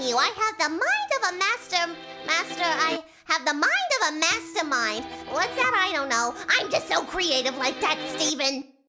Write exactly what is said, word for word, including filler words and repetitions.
telling you, I have the mind of a master... Master, I have the mind of a mastermind. What's that? I don't know. I'm just so creative like that, Steven.